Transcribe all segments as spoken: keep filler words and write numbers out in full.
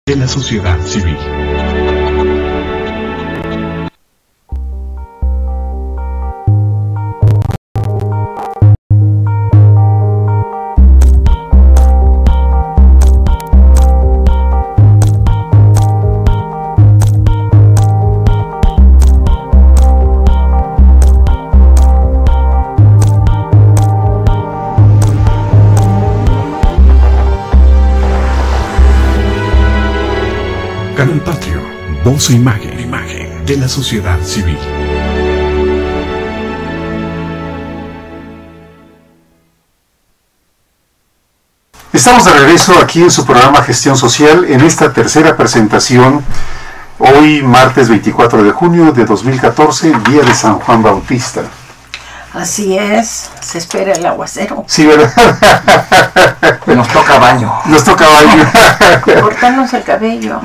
de la sociedad civil. Canal Patrio, voz e imagen, imagen de la sociedad civil. Estamos de regreso aquí en su programa Gestión Social, en esta tercera presentación, hoy martes veinticuatro de junio de dos mil catorce, día de San Juan Bautista. Así es, se espera el aguacero. Sí, ¿verdad? Nos toca baño. Nos toca baño. Cortarnos el cabello.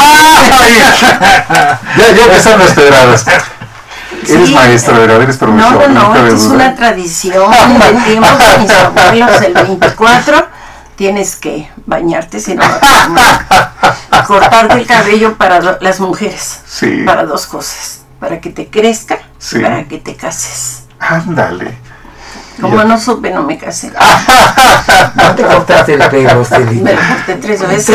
¡Ah! Ya, ya empezaron las pedradas. Sí, Eres maestra, ¿verdad? Eres profesor. No, no, no, cabe es duda. una tradición de tiempos de mis abuelos. El veinticuatro tienes que bañarte, si no, no, cortarte el cabello para do- las mujeres. Sí. Para dos cosas. Para que te crezca, Sí. para que te cases. Ándale. Como Ya. no supe, no me casé. No te cortaste el pelo, Me Estelita. lo corté tres veces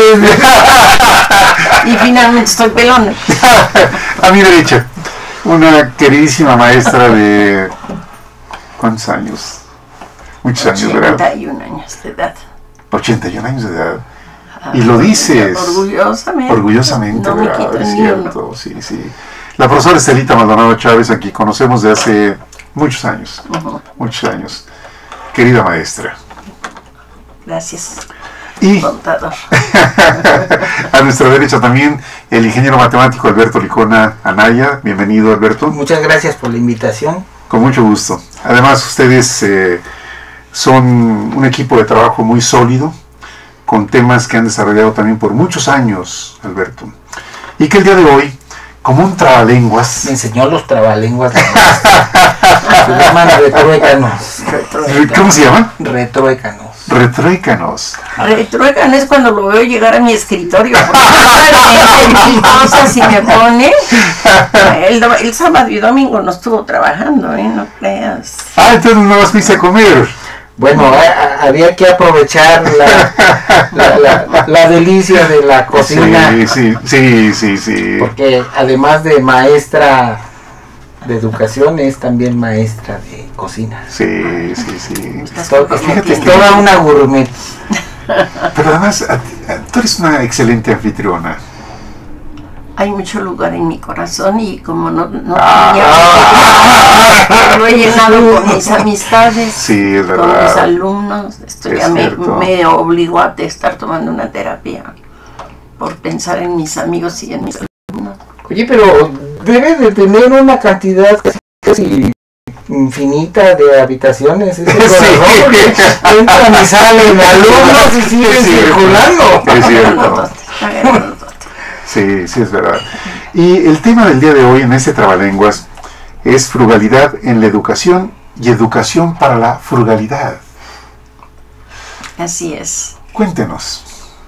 y finalmente estoy pelona. A mi derecha, una queridísima maestra de... ¿Cuántos años? Muchos años, ¿verdad? ochenta y un años de edad. ochenta y un años de edad. Y lo dices Orgullosamente. orgullosamente, No me ¿verdad? quito Es ni uno. cierto, sí, sí. La profesora Estelita Maldonado Chávez, aquí conocemos de hace muchos años, Ujú. muchos años. Querida maestra. Gracias, Y contador. a nuestra derecha también el ingeniero matemático Alberto Licona Anaya. Bienvenido, Alberto. Muchas gracias por la invitación. Con mucho gusto. Además, ustedes eh, son un equipo de trabajo muy sólido, con temas que han desarrollado también por muchos años, Alberto. Y que el día de hoy, como un trabalenguas, Me enseñó los trabalenguas. Se llaman retruécanos. ¿cómo se llaman? Retruécanos. Retruécanos. Retruecan es cuando lo veo llegar a mi escritorio. Porque mil cosas y me pone. El, do- el sábado y domingo no estuvo trabajando, ¿eh? No creas. Ah, entonces no vas fuiste a comer. Bueno, a- a- había que aprovechar la, la, la- la delicia de la cocina. Sí, sí, sí, sí, sí. Porque además de maestra de educación, es también maestra de cocina. Sí, sí, sí. Estás To- como fíjate Es que- que- toda una gourmet. Pero además, a ti- a- tú eres una excelente anfitriona. Hay mucho lugar en mi corazón y como no, no Ah. tenía, lo he llenado con mis amistades, Sí, es con mis verdad. alumnos. Esto Es ya me, cierto. me obligó a estar tomando una terapia por pensar en mis amigos y en mis alumnos. Oye, pero debe de tener una cantidad casi, casi infinita de habitaciones. Ese corazón, Sí. porque entran y salen alumnos y siguen Es cierto. circulando. Es cierto. Grandotote, está grandotote. Sí, sí, es verdad. Y el tema del día de hoy en este Trabalenguas es frugalidad en la educación y educación para la frugalidad. Así es. Cuéntenos.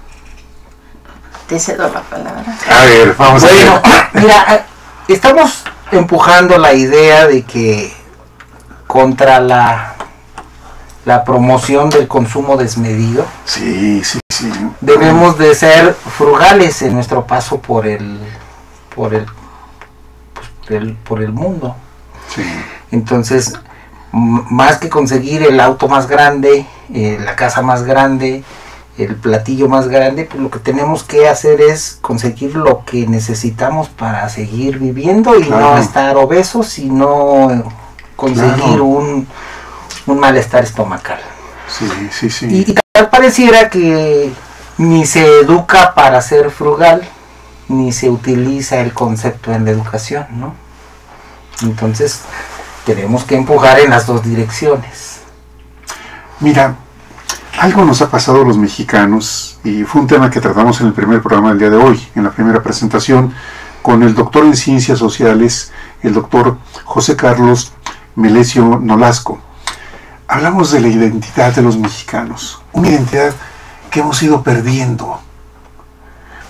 Te cedo la palabra. A ver, vamos a Bueno, ver. mira, estamos empujando la idea de que contra la, la promoción del consumo desmedido, Sí, sí, sí. debemos de ser frugales en nuestro paso por el por el, pues, por el, por el mundo. Sí, Entonces, m- más que conseguir el auto más grande, eh, la casa más grande, el platillo más grande, pues lo que tenemos que hacer es conseguir lo que necesitamos para seguir viviendo y Claro. no estar obesos y no conseguir Claro. un, un malestar estomacal. sí, sí, sí. Y, y tal pareciera que ni se educa para ser frugal, ni se utiliza el concepto en la educación, ¿no? Entonces, tenemos que empujar en las dos direcciones. Mira, algo nos ha pasado a los mexicanos y fue un tema que tratamos en el primer programa del día de hoy, en la primera presentación, con el doctor en Ciencias Sociales, el doctor José Carlos Melesio Nolasco. Hablamos de la identidad de los mexicanos, una identidad que hemos ido perdiendo.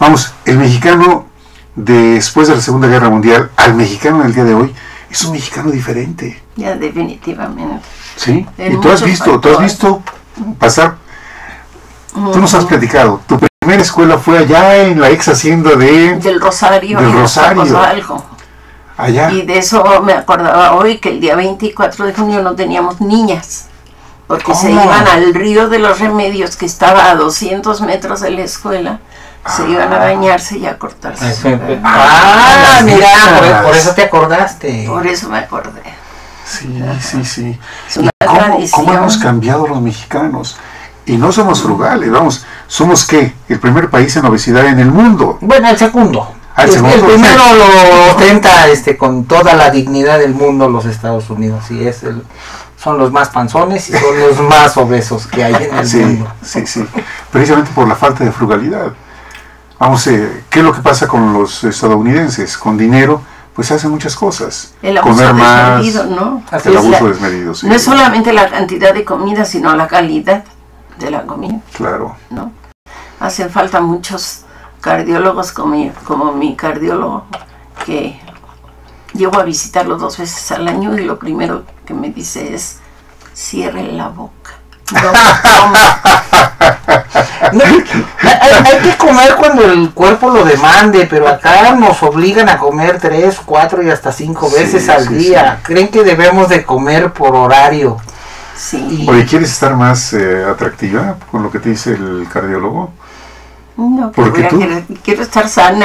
Vamos, el mexicano después de la Segunda Guerra Mundial al mexicano del día de hoy es un mexicano diferente. Ya, definitivamente. Sí, En y tú has muchos visto, tú has factores. visto pasar, Ujú. tú nos has platicado, tu primera escuela fue allá en la ex hacienda de, Del Rosario. Del en Rosario. Azcapotzalco. allá, Y de eso me acordaba hoy, que el día veinticuatro de junio no teníamos niñas, porque se ¿Cómo? iban al río de los Remedios, que estaba a doscientos metros de la escuela, se iban a bañarse y a cortarse su cabello. Ah, las mira, por, niñas. por eso te acordaste. Por eso me acordé. sí, sí, sí. Es una ¿Cómo, tradición. cómo hemos cambiado los mexicanos? Y no somos frugales, vamos, somos ¿qué? El primer país en obesidad en el mundo. Bueno, el segundo. Ah, el el, segundo. el primero lo ostenta este, con toda la dignidad del mundo los Estados Unidos. Y es el, son los más panzones y son los más obesos que hay en el Sí, mundo. sí, sí. Precisamente por la falta de frugalidad. Vamos, eh, ¿qué es lo que pasa con los estadounidenses? Con dinero, pues hacen muchas cosas. El abuso Comer más, desmedido, ¿no? Así el es, abuso la- desmedido, sí. No es solamente la cantidad de comida, sino la calidad de la comida, Claro. ¿no? Hacen falta muchos cardiólogos como mi, como mi cardiólogo, que llego a visitarlo dos veces al año y lo primero que me dice es: cierre la boca. No coma. No, hay, hay que comer cuando el cuerpo lo demande, pero acá nos obligan a comer tres, cuatro y hasta cinco Sí, veces al sí, día. sí. Creen que debemos de comer por horario. Sí. Oye, ¿quieres estar más eh, atractiva con lo que te dice el cardiólogo? No, que ¿Por qué voy a tú? querer- quiero estar sana.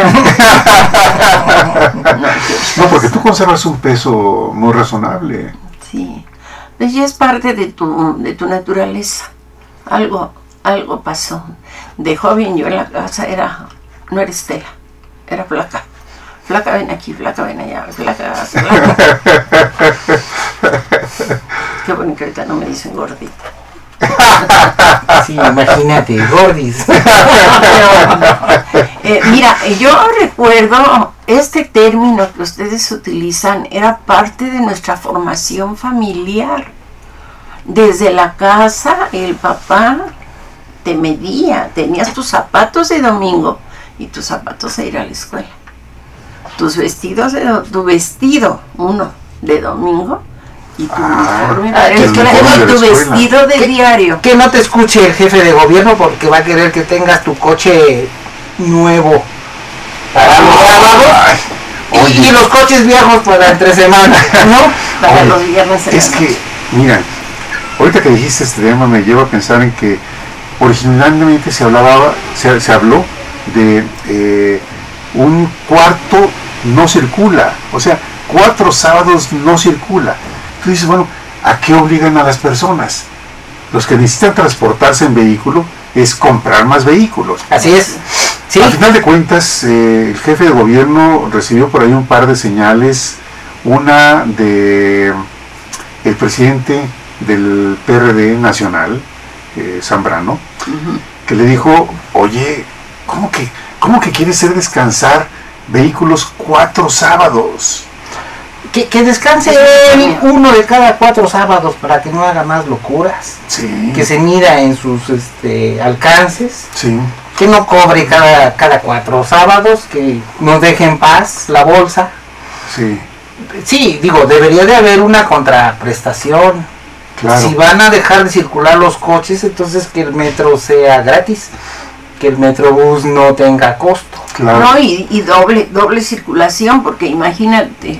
No, No, porque tú conservas un peso muy razonable. sí. Pues ya es parte de tu, de tu naturaleza. Algo, algo pasó. De joven yo en la casa era, no era Estela, era flaca. Flaca ven aquí, flaca ven allá, flaca, flaca. Qué bueno que ahorita no me dicen gordita. Sí, imagínate, gordis. Eh, mira, yo recuerdo este término que ustedes utilizan, era parte de nuestra formación familiar. Desde la casa, el papá te medía, tenías tus zapatos de domingo y tus zapatos de ir a la escuela. Tus vestidos, de, do- tu vestido, uno de domingo y tu Ah, uniforme ah, para el la escuela, uniforme y de la tu escuela. vestido de ¿Qué? diario. Que no te escuche el jefe de gobierno porque va a querer que tengas tu coche nuevo para los sábados Ay, y, oye. y los coches viejos para entre semana, ¿no? Para Oye, los viernes en es la que, noche. mira, ahorita que dijiste este tema me lleva a pensar en que originalmente se hablaba, se, se habló de eh, un cuarto no circula, o sea, cuatro sábados no circula. Tú dices, bueno, ¿a qué obligan a las personas? Los que necesitan transportarse en vehículo es comprar más vehículos. Así es. Sí, Al final de cuentas, eh, el jefe de gobierno recibió por ahí un par de señales, una de el presidente del P R D nacional, eh, Zambrano, que le dijo, oye, ¿cómo que, cómo que quieres hacer descansar vehículos cuatro sábados? que, que descanse él uno de cada cuatro sábados para que no haga más locuras, Sí, que se mida en sus este, alcances, sí, que no cobre cada, cada cuatro sábados, que nos deje en paz la bolsa. sí, Sí, digo, debería de haber una contraprestación. claro. Si van a dejar de circular los coches, entonces que el metro sea gratis, que el metrobús no tenga costo. Claro. No, y, y doble, doble circulación, porque imagínate,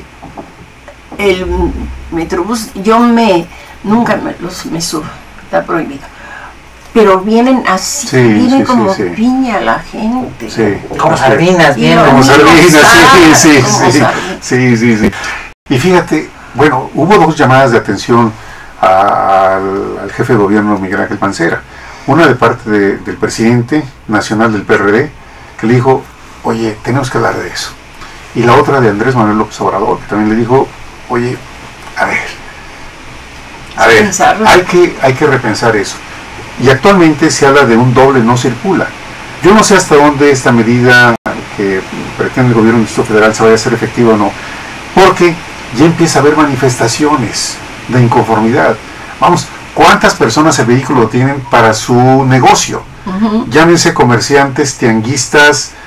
el metrobús, yo me, nunca me, los, me subo, está prohibido. Pero vienen así, Sí, vienen sí, como sí, sí. piña la gente. Sí. Como sardinas, Y bien. lo Como mismo sardinas, sí, sabe, sí, como sí, sardinas. sí, sí, sí. Y fíjate, bueno, hubo dos llamadas de atención a- al, al jefe de gobierno Miguel Ángel Mancera. Una de parte de- del presidente nacional del P R D, que le dijo, oye, tenemos que hablar de eso. Y la otra de Andrés Manuel López Obrador, que también le dijo, oye, a ver, a ver, Pensarlo. hay que, hay que repensar eso. Y actualmente se habla de un doble no circula. Yo no sé hasta dónde esta medida que pretende el gobierno del Distrito Federal se vaya a hacer efectiva o no, porque ya empieza a haber manifestaciones de inconformidad. Vamos, ¿cuántas personas el vehículo tienen para su negocio? Ujú. Llámense comerciantes, tianguistas,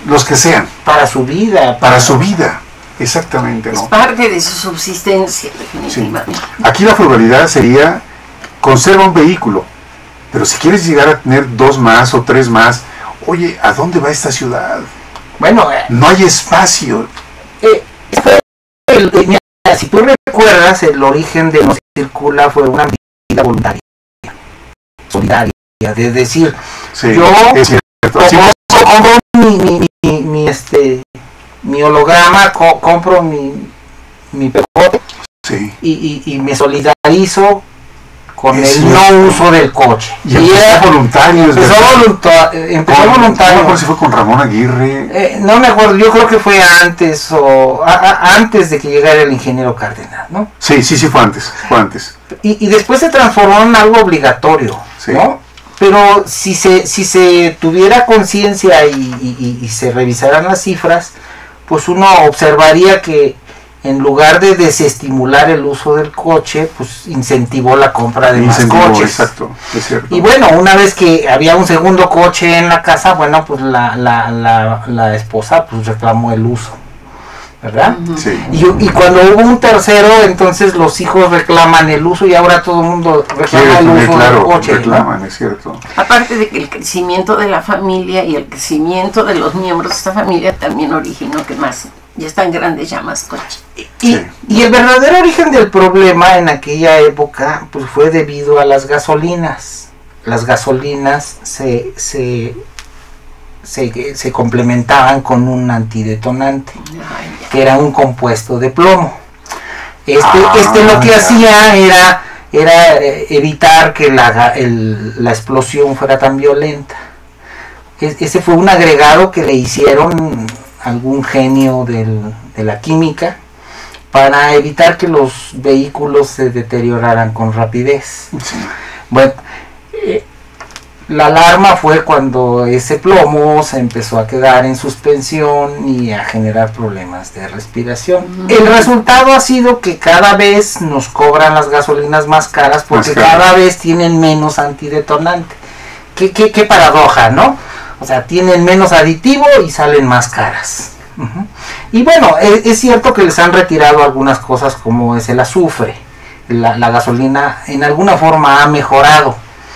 los que sean. Para su vida. Para su vida, exactamente, ¿no? Es parte de su subsistencia, definitivamente. Sí. Aquí la frugalidad sería, conserva un vehículo, pero si quieres llegar a tener dos más o tres más, oye, ¿a dónde va esta ciudad? Bueno, eh, no hay espacio. Eh, el, el, mira, si tú recuerdas, el origen de No Circula fue una vida voluntaria, solidaria, de decir, sí, yo es cierto. Sí. compro mi, mi, mi, mi, este, mi holograma, co compro mi, mi pejote, sí. y, y, y me solidarizo con es el cierto. no uso del coche. Y, y era voluntario. Empezó, volunta empezó con, voluntario. No me acuerdo si fue con Ramón Aguirre. Eh, no me acuerdo, yo creo que fue antes o a, a, antes de que llegara el ingeniero Cárdenas, ¿no? Sí, sí, sí, fue antes, fue antes. Y, y después se transformó en algo obligatorio, sí. ¿no? Pero si se, si se tuviera conciencia y, y, y se revisaran las cifras, pues uno observaría que en lugar de desestimular el uso del coche, pues incentivó la compra de incentivó, más coches. Exacto, es cierto. Y bueno, una vez que había un segundo coche en la casa, bueno, pues la, la, la, la esposa pues reclamó el uso, ¿verdad? Sí. Y, y cuando hubo un tercero, entonces los hijos reclaman el uso y ahora todo el mundo reclama el uso claro, del coche. reclaman, ¿no? Es cierto. Aparte de que el crecimiento de la familia y el crecimiento de los miembros de esta familia también originó que más, ya están grandes ya más coches. Y, sí. y el verdadero origen del problema en aquella época pues fue debido a las gasolinas. Las gasolinas se, se, se, se complementaban con un antidetonante, Ay, que era un compuesto de plomo. Este, ah, este lo que ya. hacía era, era evitar que la, el, la explosión fuera tan violenta. Es, ese fue un agregado que le hicieron algún genio del, de la química para evitar que los vehículos se deterioraran con rapidez. Sí. Bueno, eh, la alarma fue cuando ese plomo se empezó a quedar en suspensión y a generar problemas de respiración. Mm. El resultado ha sido que cada vez nos cobran las gasolinas más caras porque más cara. cada vez tienen menos antidetonante. Qué, qué, qué paradoja, ¿no? O sea, tienen menos aditivo y salen más caras. Uh-huh. Y bueno, es, es cierto que les han retirado algunas cosas como es el azufre. La, la gasolina en alguna forma ha mejorado.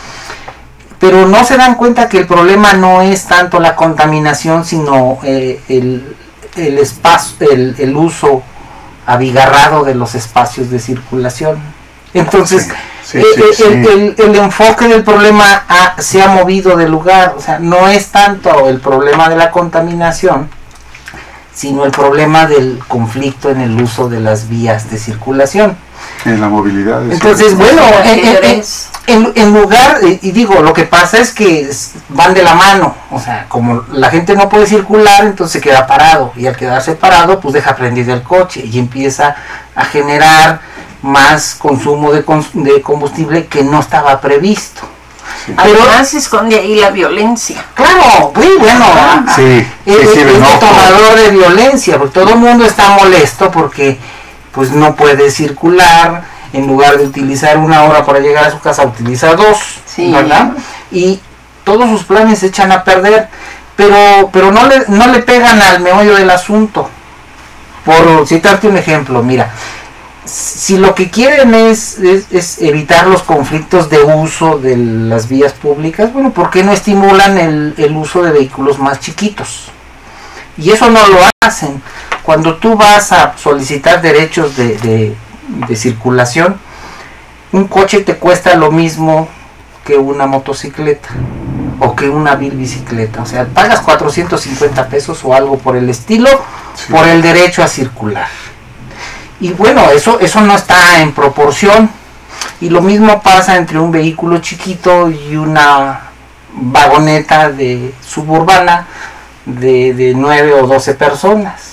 Pero no se dan cuenta que el problema no es tanto la contaminación, sino eh, el, el, espacio, el, el uso abigarrado de los espacios de circulación. Entonces... Sí. Sí, sí, el, sí. El, el, el enfoque del problema ha, se ha movido de lugar, o sea, no es tanto el problema de la contaminación, sino el problema del conflicto en el uso de las vías de circulación. En la movilidad. Entonces, sí. bueno, en, en, en, en lugar, y digo, lo que pasa es que van de la mano, o sea, como la gente no puede circular, entonces se queda parado, y al quedarse parado, pues deja prendido el coche, y empieza a generar más consumo de, cons de combustible que no estaba previsto. Sí. Pero además se esconde ahí la violencia. Claro, muy bueno. Sí, es sí, sí, el no, detonador de violencia, porque todo el mundo está molesto porque pues no puede circular, en lugar de utilizar una hora para llegar a su casa, utiliza dos, sí. ¿verdad? Y todos sus planes se echan a perder, pero, pero no le, no le pegan al meollo del asunto. Por citarte un ejemplo, mira, si lo que quieren es, es, es evitar los conflictos de uso de las vías públicas, bueno, ¿por qué no estimulan el, el uso de vehículos más chiquitos? Y eso no lo hacen. Cuando tú vas a solicitar derechos de, de, de circulación, un coche te cuesta lo mismo que una motocicleta o que una vil bicicleta. O sea, pagas cuatrocientos cincuenta pesos o algo por el estilo, sí. por el derecho a circular. Y bueno, eso, eso no está en proporción. Y lo mismo pasa entre un vehículo chiquito y una vagoneta de suburbana de, de nueve o doce personas.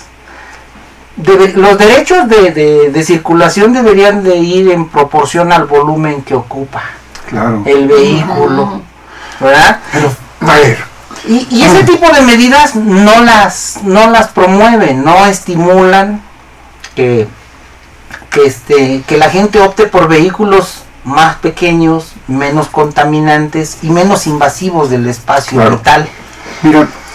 Debe, los derechos de, de, de circulación deberían de ir en proporción al volumen que ocupa claro. el vehículo, ¿verdad? Pero, a ver. Y, y ese tipo de medidas no las, no las promueven, no estimulan que que este que la gente opte por vehículos más pequeños, menos contaminantes y menos invasivos del espacio claro. vital. Mira,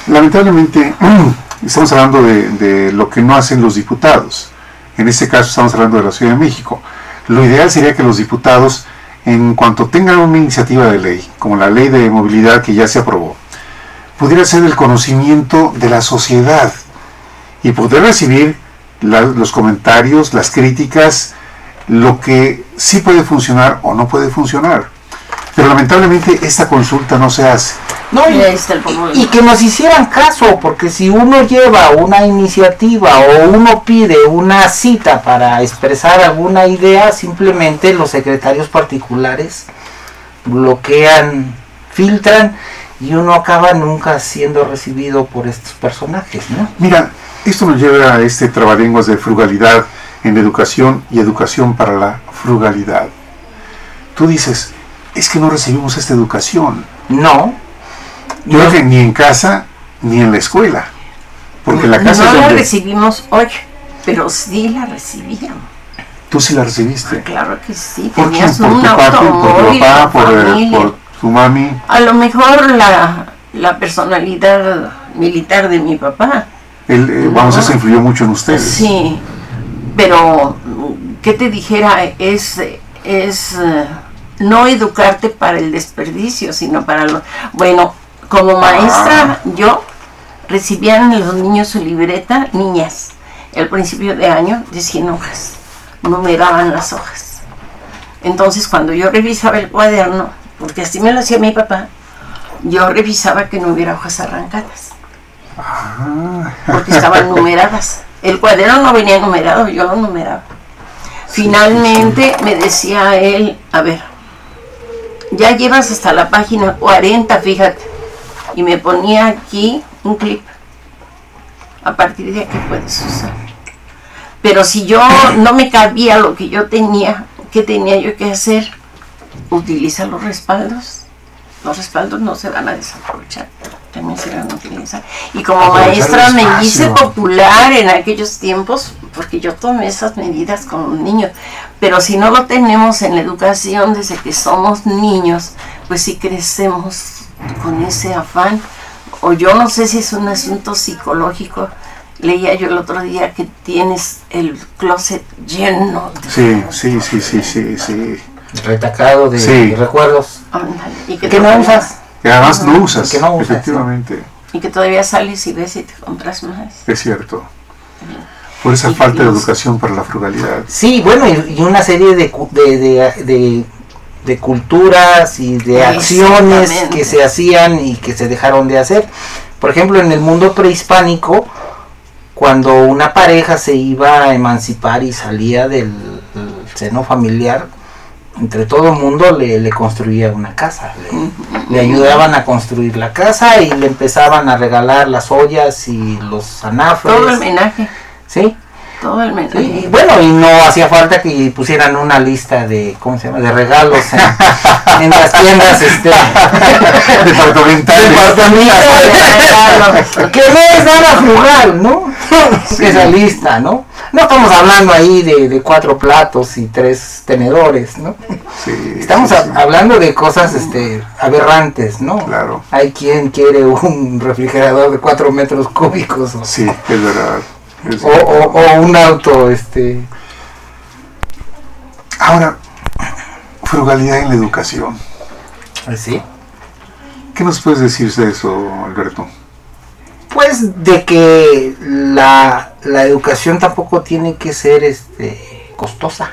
lamentablemente estamos hablando de, de lo que no hacen los diputados. En este caso estamos hablando de la Ciudad de México. Lo ideal sería que los diputados, en cuanto tengan una iniciativa de ley, como la ley de movilidad que ya se aprobó, pudiera ser el conocimiento de la sociedad y poder recibir la, los comentarios, las críticas, lo que sí puede funcionar o no puede funcionar. Pero lamentablemente esta consulta no se hace. No, y, y, y que nos hicieran caso, porque si uno lleva una iniciativa o uno pide una cita para expresar alguna idea, simplemente los secretarios particulares bloquean, filtran, y uno acaba nunca siendo recibido por estos personajes, ¿no? Mira, esto nos lleva a este trabalenguas de frugalidad en educación y educación para la frugalidad. Tú dices, es que no recibimos esta educación. No. Yo creo que ni en casa ni en la escuela. Porque en la casa no es donde... la recibimos hoy, pero sí la recibíamos. ¿Tú sí la recibiste? Ah, claro que sí. ¿Por quién? Tenías ¿Por un tu papi? ¿Por automóvil, tu papá? ¿Por, eh, por tu mami? A lo mejor la, la personalidad militar de mi papá. El, eh, vamos, no. Eso influyó mucho en ustedes. Sí, pero ¿qué te dijera? Es... es no educarte para el desperdicio, sino para lo... Bueno, como maestra, ah. yo recibían los niños su libreta, niñas, el principio de año de cien hojas, numeraban las hojas. Entonces, cuando yo revisaba el cuaderno, porque así me lo hacía mi papá, yo revisaba que no hubiera hojas arrancadas, ah. porque estaban numeradas. El cuaderno no venía numerado, yo lo numeraba. Sí, Finalmente sí. me decía él, a ver, ya llevas hasta la página cuarenta, fíjate, y me ponía aquí un clip. A partir de aquí puedes usar. Pero si yo no me cabía lo que yo tenía, ¿qué tenía yo que hacer? Utiliza los respaldos. Los respaldos no se van a desaprovechar, también se van a utilizar. Y como Aprovechar maestra me hice popular en aquellos tiempos, porque yo tomé esas medidas con los niños. Pero si no lo tenemos en la educación desde que somos niños, pues sí crecemos con ese afán. O yo no sé si es un asunto psicológico. Leía yo el otro día que tienes el closet lleno de... Sí, sí, sí, sí, sí, sí. Retacado de, sí. de recuerdos. ¿Y que, que no usas? Que además no usas, que no usas, efectivamente. Y que todavía sales y ves y te compras más. Es cierto. Por esa y, falta y de educación para la frugalidad. Sí, bueno, y, y una serie de, de, de, de, de culturas y de acciones que se hacían y que se dejaron de hacer. Por ejemplo, en el mundo prehispánico, cuando una pareja se iba a emancipar y salía del, del seno familiar, entre todo el mundo le, le construía una casa, le, le ayudaban a construir la casa y le empezaban a regalar las ollas y los anafres. Todo el menaje. Sí. Todo el menaje. Sí, y bueno, y no hacía falta que pusieran una lista de, ¿cómo se llama?, de regalos en, en las tiendas este departamentales. Que no es nada frugal, ¿no? Sí. Esa lista, ¿no? No estamos hablando ahí de, de cuatro platos y tres tenedores, ¿no? Sí, estamos sí, a, sí. hablando de cosas este aberrantes, ¿no? Claro. Hay quien quiere un refrigerador de cuatro metros cúbicos. ¿No? Sí, es verdad. Es o, o, o un auto, este... Ahora, frugalidad en la educación. ¿Sí? ¿Qué nos puedes decir de eso, Alberto? Pues de que la, la educación tampoco tiene que ser este costosa.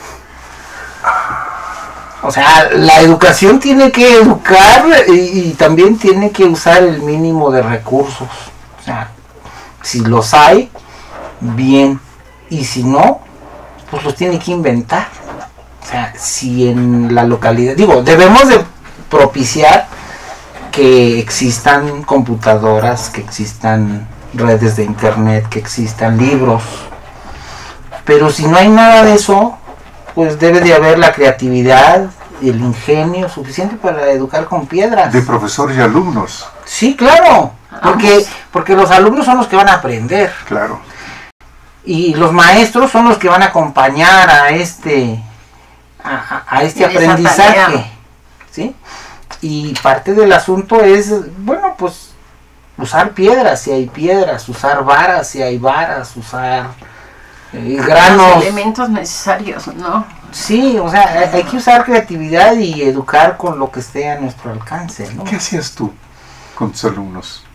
O sea, la educación tiene que educar y, y también tiene que usar el mínimo de recursos. O sea, si los hay, bien. Y si no, pues los tiene que inventar. O sea, si en la localidad... Digo, debemos de propiciar que existan computadoras, que existan redes de internet, que existan libros. Pero si no hay nada de eso, pues debe de haber la creatividad y el ingenio suficiente para educar con piedras. De profesores y alumnos. Sí, claro, porque, porque los alumnos son los que van a aprender. Claro. Y los maestros son los que van a acompañar a este, a, a este aprendizaje. ¿Sí? Y parte del asunto es, bueno, pues usar piedras si hay piedras, usar varas si hay varas, usar eh, granos. Los elementos necesarios, ¿no? Sí, o sea, hay, hay que usar creatividad y educar con lo que esté a nuestro alcance, ¿no? ¿Qué hacías tú con tus alumnos?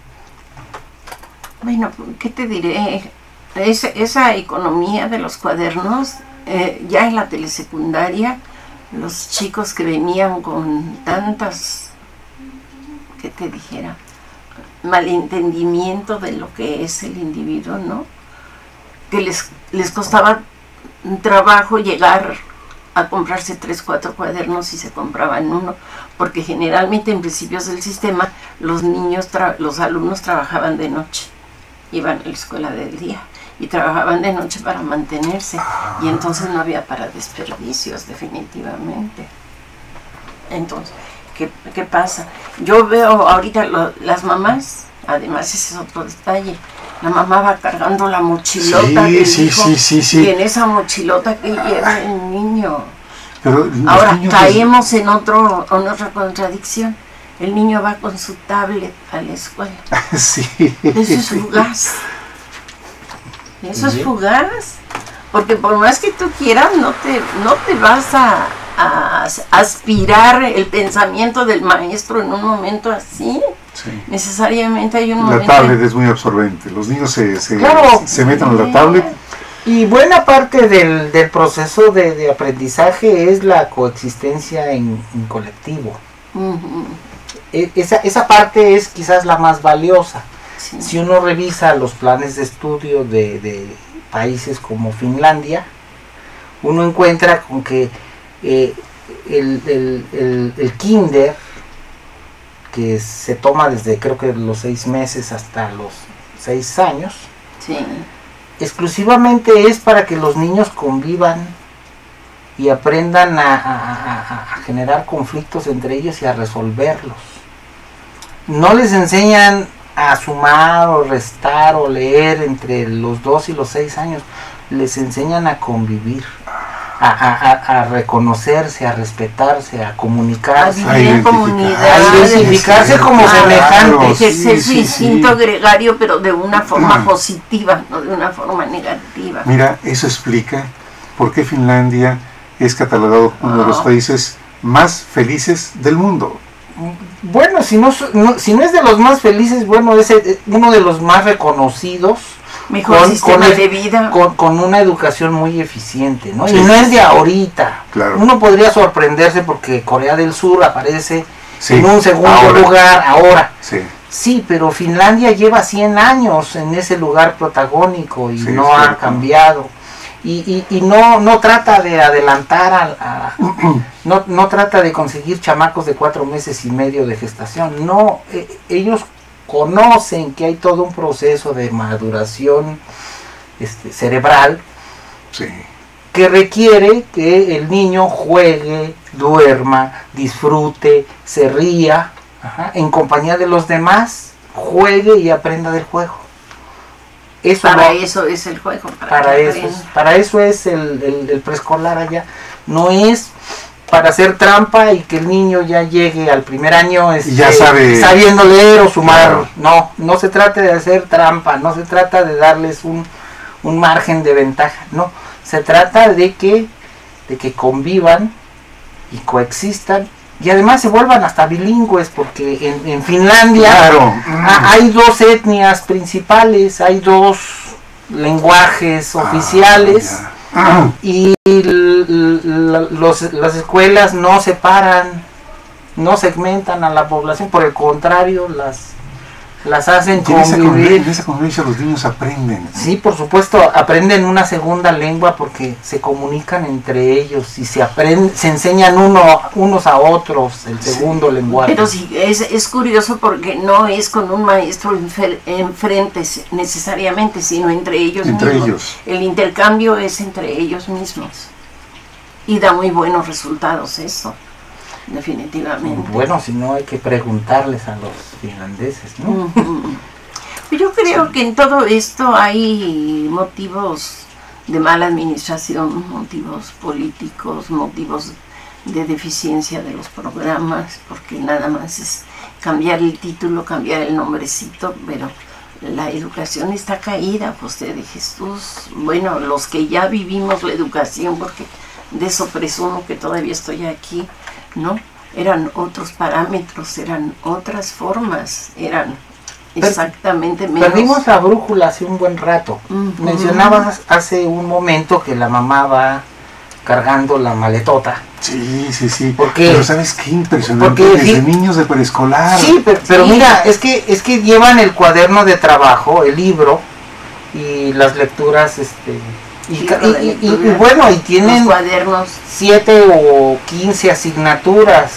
Bueno, ¿qué te diré? Es, esa economía de los cuadernos, eh, ya en la telesecundaria, los chicos que venían con tantas, ¿qué te dijera? Malentendimiento de lo que es el individuo, ¿no? Que les, les costaba un trabajo llegar a comprarse tres, cuatro cuadernos y se compraban uno, porque generalmente en principios del sistema los niños, los alumnos trabajaban de noche, iban a la escuela del día y trabajaban de noche para mantenerse, y entonces no había para desperdicios definitivamente. Entonces, ¿qué, qué pasa? Yo veo ahorita lo, las mamás, además ese es otro detalle, la mamá va cargando la mochilota sí, del sí, hijo, sí, sí, sí. y en esa mochilota que lleva el niño. Pero los Ahora niños caemos en, otro, en otra contradicción. El niño va con su tablet a la escuela. sí. Eso es fugaz. Eso es fugaz. Porque por más que tú quieras, no te, no te vas a, a aspirar el pensamiento del maestro en un momento así. Sí. Necesariamente hay un La momento... tablet es muy absorbente. Los niños se, se, Claro. se meten a la tablet. Y buena parte del, del proceso de, de aprendizaje es la coexistencia en, en colectivo. Uh-huh. E, esa, esa parte es quizás la más valiosa. Sí. Si uno revisa los planes de estudio de, de países como Finlandia, uno encuentra con que eh, el, el, el, el kinder, que se toma desde creo que los seis meses hasta los seis años, Sí. exclusivamente es para que los niños convivan y aprendan a, a, a, a generar conflictos entre ellos y a resolverlos. No les enseñan a sumar o restar o leer entre los dos y los seis años, les enseñan a convivir, a, a, a, a reconocerse, a respetarse, a comunicarse, A vivir en comunidad, a identificarse como Ah, semejantes. ejercer su sí, instinto sí. gregario, pero de una forma positiva, no de una forma negativa. Mira, eso explica por qué Finlandia es catalogado como uno de los Ah. países más felices del mundo. Bueno, si no, no, si no es de los más felices, bueno, es eh, uno de los más reconocidos, Mejor con, sistema con, de vida. con, con una educación muy eficiente, ¿no? Sí. Y no es de ahorita. Claro. Uno podría sorprenderse porque Corea del Sur aparece Sí, en un segundo ahora. lugar ahora. Sí, Sí, pero Finlandia lleva cien años en ese lugar protagónico y Sí, no es ha cierto. cambiado. Y, y, y no, no trata de adelantar a, a- no, no trata de conseguir chamacos de cuatro meses y medio de gestación. No, eh, ellos conocen que hay todo un proceso de maduración este, cerebral sí. que requiere que el niño juegue, duerma, disfrute, se ría, ajá, en compañía de los demás, juegue y aprenda del juego. Eso Para no- eso es el juego. Para, para que eso es, aprenda. para eso es el, el- el preescolar allá. No es para hacer trampa y que el niño ya llegue al primer año este, ya sabe- sabiendo leer o sumar. Claro. No, no se trata de hacer trampa, no se trata de darles un, un margen de ventaja, no. Se trata de que, de que convivan y coexistan y además se vuelvan hasta bilingües, porque en, en Finlandia Claro. ha- hay dos etnias principales, hay dos lenguajes oficiales. Ah, ya. Y l- l- los, las escuelas no separan, no segmentan a la población, por el contrario, las, las hacen Y en esa, convivencia, convivir. en esa convivencia los niños aprenden. Sí, por supuesto, aprenden una segunda lengua porque se comunican entre ellos y se aprenden, se enseñan uno, unos a otros el segundo lenguaje. Pero sí, es, es curioso porque no es con un maestro enfer- enfrente necesariamente, sino entre ellos Entre mismos. ellos. El intercambio es entre ellos mismos. Y da muy buenos resultados eso, definitivamente. Bueno, si no hay que preguntarles a los finlandeses, ¿no? Ujú. Yo creo que en todo esto hay motivos de mala administración, motivos políticos, motivos de deficiencia de los programas, porque nada más es cambiar el título, cambiar el nombrecito, pero la educación está caída, José de Jesús. Bueno, los que ya vivimos la educación, porque de eso presumo que todavía estoy aquí, ¿no? Eran otros parámetros, eran otras formas, eran exactamente menos. Perdimos la brújula hace un buen rato. Uh-huh. Mencionabas hace un momento que la mamá va cargando la maletota. Sí, sí, sí. Porque, pero ¿sabes qué impresionante? Porque, Desde sí, niños de preescolar. Sí, pero, pero sí. mira, es que es que llevan el cuaderno de trabajo, el libro y las lecturas, este, y, y, y, y, y bueno, y tienen cuadernos, siete o quince asignaturas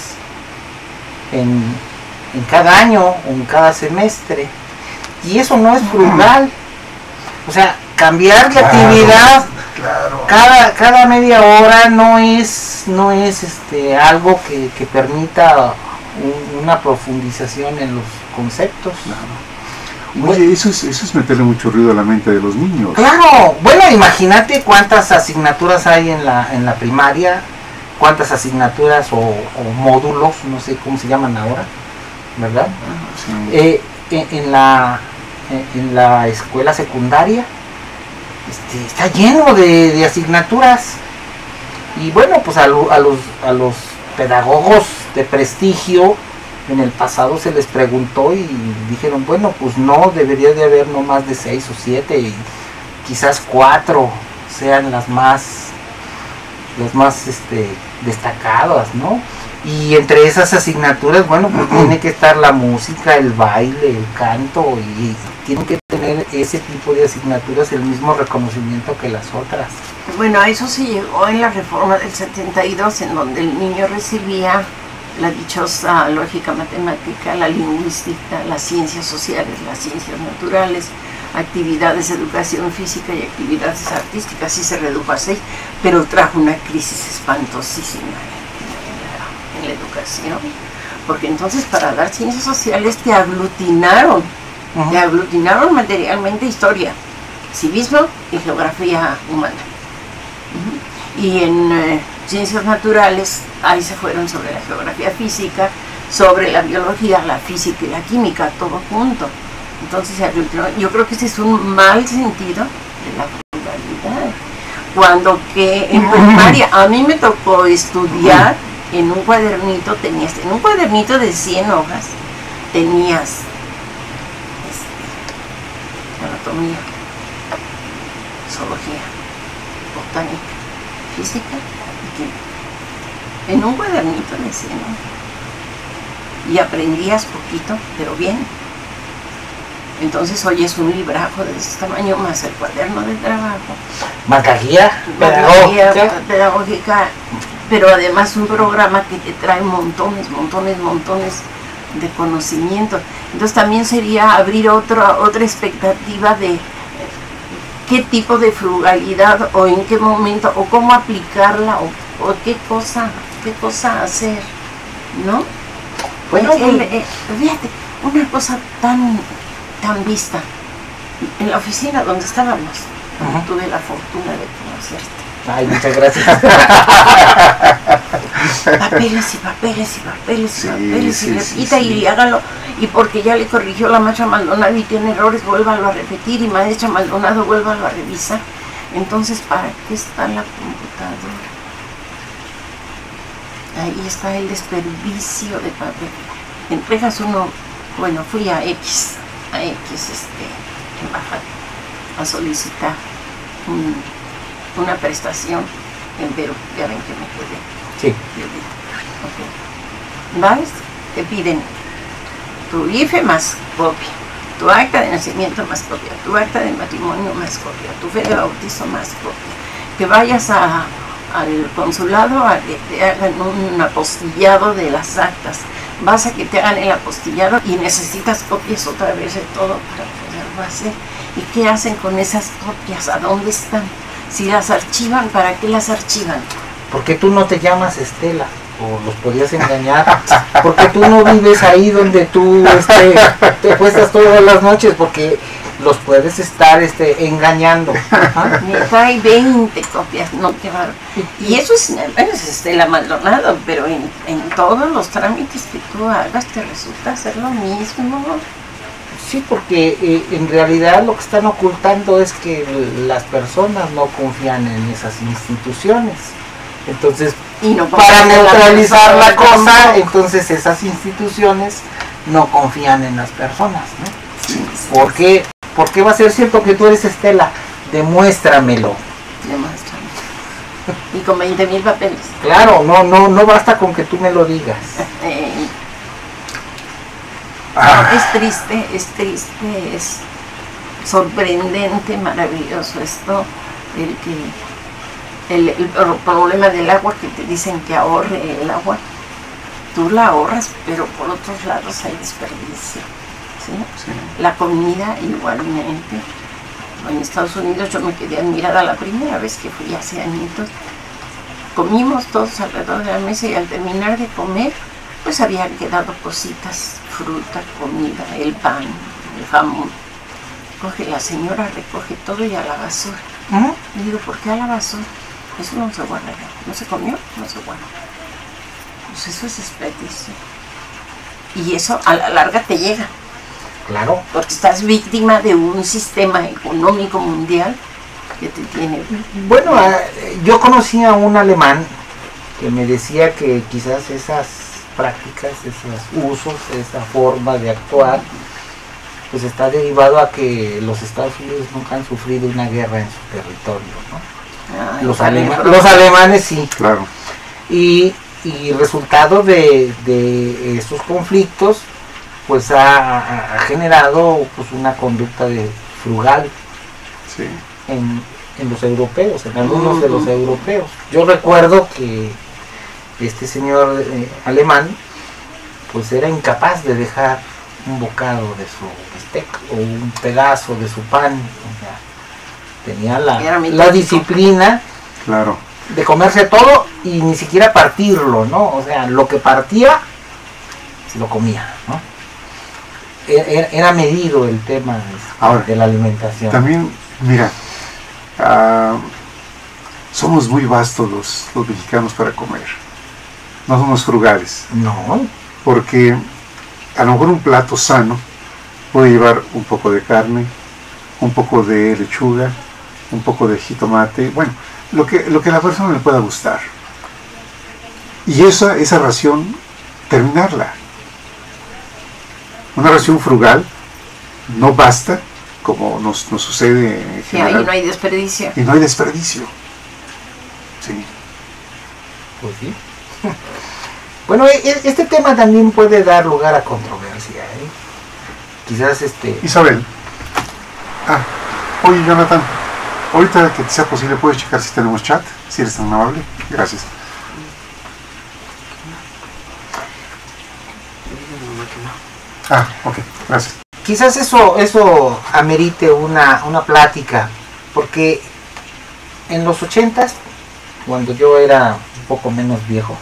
en, en cada año o en cada semestre, y eso no es frugal. O sea, cambiar de claro, actividad claro. cada cada media hora no es no es este algo que, que permita un, una profundización en los conceptos. Claro. Oye, eso es, eso es meterle mucho ruido a la mente de los niños. Claro, bueno, imagínate cuántas asignaturas hay en la en la primaria, cuántas asignaturas o, o módulos, no sé cómo se llaman ahora, ¿verdad? Sí. Eh, en, en la en la escuela secundaria este, está lleno de, de asignaturas, y bueno, pues a, lo, a los a los pedagogos de prestigio en el pasado se les preguntó y dijeron, bueno, pues no, debería de haber no más de seis o siete, y quizás cuatro sean las más las más este destacadas, ¿no? Y entre esas asignaturas, bueno, pues uh-huh. tiene que estar la música, el baile, el canto, y tienen que tener ese tipo de asignaturas el mismo reconocimiento que las otras. Bueno, a eso se llegó en la reforma del setenta y dos, en donde el niño recibía la dichosa lógica matemática, la lingüística, las ciencias sociales, las ciencias naturales, actividades de educación física y actividades artísticas, y se redujo a seis, pero trajo una crisis espantosísima en la educación, porque entonces para dar ciencias sociales te aglutinaron, uh-huh. te aglutinaron materialmente historia, civismo y geografía humana. Uh-huh. Y en eh, ciencias naturales, ahí se fueron sobre la geografía física, sobre la biología, la física y la química, todo junto. Entonces se aglutinó. Yo creo que ese es un mal sentido de la pluralidad. Cuando que en primaria a mí me tocó estudiar, en un cuadernito tenías, en un cuadernito de cien hojas, tenías este, anatomía, zoología, botánica, física y química. En un cuadernito de cien hojas. Y aprendías poquito, pero bien. Entonces hoy es un librajo de ese tamaño, más el cuaderno de trabajo. Más la guía pedagógica. pedagógica. Pero además un programa que te trae montones, montones, montones de conocimiento. Entonces también sería abrir otra otra expectativa de qué tipo de frugalidad o en qué momento o cómo aplicarla o, o qué cosa qué cosa hacer, ¿no? Bueno, el, el, el, fíjate, una cosa tan tan vista en la oficina donde estábamos, uh-huh. tuve la fortuna de conocerte. Ay, muchas gracias. Papeles y papeles y papeles y sí, papeles sí, y repita sí, sí. y hágalo, y porque ya le corrigió la maestra Maldonado y tiene errores, vuélvalo a repetir, y maestra Maldonado, vuélvalo a revisar. Entonces, ¿para qué está la computadora? Ahí está el desperdicio de papel. Entregas uno, bueno, fui a X, a X este, embajada, a solicitar un una prestación en Perú, ya ven que me quedé. Sí. Okay. ¿Vas? Te piden tu I F E más copia, tu acta de nacimiento más copia, tu acta de matrimonio más copia, tu fe de bautizo más copia. Que vayas a, al consulado a que te hagan un apostillado de las actas. Vas a que te hagan el apostillado y necesitas copias otra vez de todo para poderlo hacer. ¿Y qué hacen con esas copias? ¿A dónde están? Si las archivan, ¿para qué las archivan? Porque tú no te llamas Estela, o los podías engañar. Porque tú no vives ahí donde tú este, te acuestas todas las noches, porque los puedes estar este, engañando. Ajá. Me trae veinte copias, no te va. Y eso es, bueno, es Estela Maldonado, pero en, en todos los trámites que tú hagas te resulta ser lo mismo. Sí, porque eh, en realidad lo que están ocultando es que las personas no confían en esas instituciones. Entonces, y no para neutralizar la, la cosa, tampoco. entonces esas instituciones no confían en las personas, ¿no? Sí, sí, ¿Por qué? ¿Por qué va a ser cierto que tú eres Estela? Demuéstramelo. Demuéstrame. Y con veinte mil papeles. Claro, no, no, no basta con que tú me lo digas. Eh, Ah. Es triste, es triste, es sorprendente, maravilloso esto, el que el, el problema del agua, que te dicen que ahorre el agua, tú la ahorras, pero por otros lados hay desperdicio, ¿sí? Sí. La comida igualmente. En Estados Unidos yo me quedé admirada la primera vez que fui hace añitos. Comimos todos alrededor de la mesa y al terminar de comer, pues habían quedado cositas, fruta, comida, el pan, el jamón. Coge la señora, recoge todo y a la basura. ¿Mm? Le digo, ¿por qué a la basura? Eso no se guarda, no se comió, no se guarda. Pues eso es desperdicio. Y eso a la larga te llega, Claro. porque estás víctima de un sistema económico mundial que te tiene. Bueno, eh, yo conocí a un alemán que me decía que quizás esas prácticas, esos usos, esa forma de actuar, pues está derivado a que los Estados Unidos nunca han sufrido una guerra en su territorio, ¿no? Ay, Los, vale, alema- pero- los alemanes sí. Claro. Y, y resultado de, de estos conflictos, pues ha, ha- ha generado pues una conducta de frugal Sí. en, en los europeos, en algunos de los Ujú. europeos. Yo recuerdo que este señor eh, alemán pues era incapaz de dejar un bocado de su bistec o un pedazo de su pan. O sea, tenía la, Era mi la tóxico. disciplina Claro. de comerse todo y ni siquiera partirlo, ¿no? O sea, lo que partía se lo comía, ¿no? Era, era medido el tema de, Ahora, de la alimentación. También, mira, ah, somos muy vastos los, los mexicanos para comer. No somos frugales, No, porque a lo mejor un plato sano puede llevar un poco de carne, un poco de lechuga, un poco de jitomate, bueno, lo que, lo que a la persona le pueda gustar. Y esa, esa ración, terminarla. Una ración frugal no basta, como nos, nos sucede en Sí, ahí general, no hay desperdicio. y no hay desperdicio. Sí. pues sí. Bueno, e- e- este tema también puede dar lugar a controversia, ¿eh? Quizás este... Isabel. Ah, oye Jonathan, ahorita que te sea posible, ¿puedes checar si tenemos chat? Si eres tan amable. Gracias. Ah, ok, gracias. Quizás eso, eso amerite una, una plática, porque en los ochentas, cuando yo era un poco menos viejo,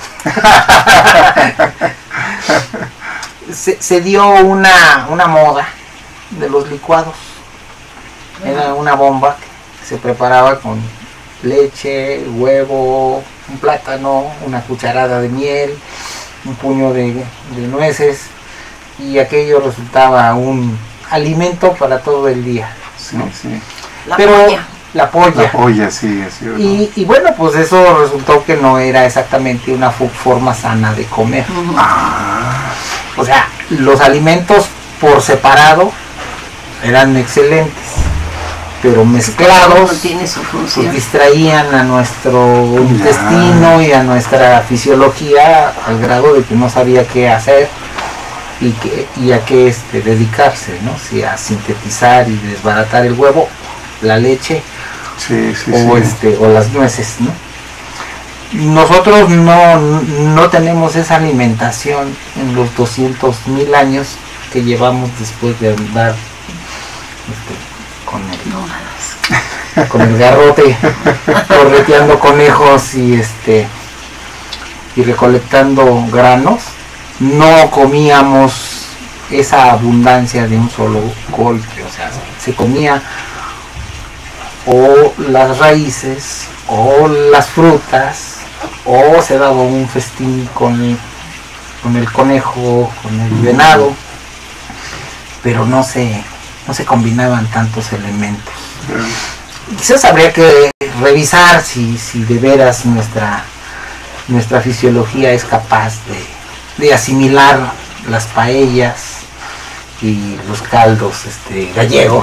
se, se dio una, una moda de los licuados. Era una bomba que se preparaba con leche, huevo, un plátano, una cucharada de miel, un puño de, de nueces, y aquello resultaba un alimento para todo el día. Sí, ¿no? sí. La Pero polla. la polla. La polla, sí, así. ¿no? Y, y bueno, pues eso resultó que no era exactamente una fu- forma sana de comer. Ujú. Ah, O sea, los alimentos por separado eran excelentes, pero Cada mezclados uno tiene su pues, función. distraían a nuestro intestino y a nuestra fisiología al grado de que no sabía qué hacer y, que, y a qué este, dedicarse, ¿no? Si a sintetizar y desbaratar el huevo, la leche sí, sí, o, sí. este, o las nueces, ¿no? Nosotros no, no tenemos esa alimentación en los doscientos mil años que llevamos después de andar este, con el, No más. con el garrote correteando conejos y este y recolectando granos. No comíamos esa abundancia de un solo golpe. O sea, se comía o las raíces, o las frutas, o se daba un festín con, con el conejo, con el venado, pero no se, no se combinaban tantos elementos. Quizás habría que revisar si, si de veras nuestra, nuestra fisiología es capaz de, de asimilar las paellas y los caldos este, gallegos